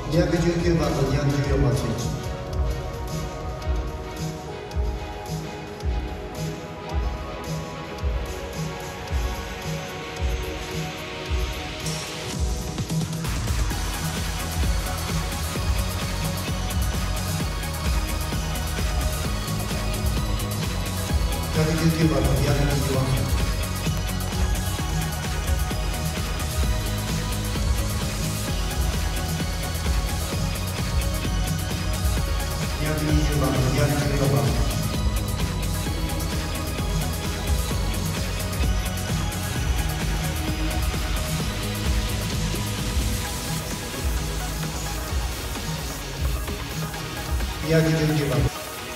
219番と214番スイッチ。219番と220番。220番と214番。219番。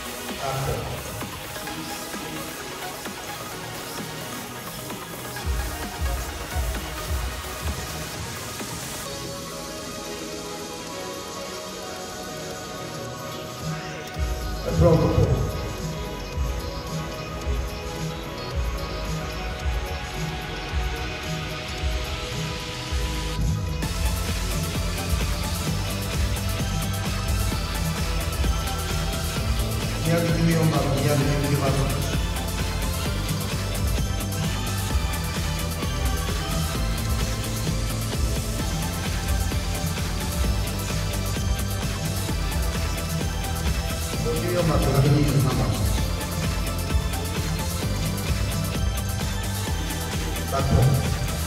フロントポール。214番と219番。54番と123番。バックホーム。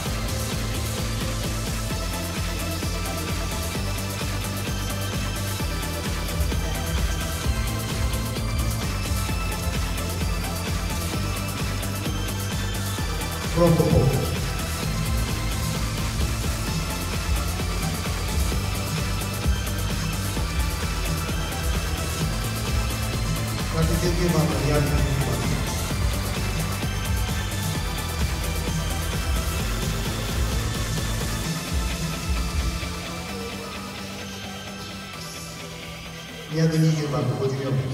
フロントポール。119番と219番。220番と54番。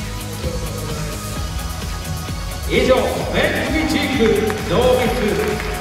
以上、メンズミチークノーミス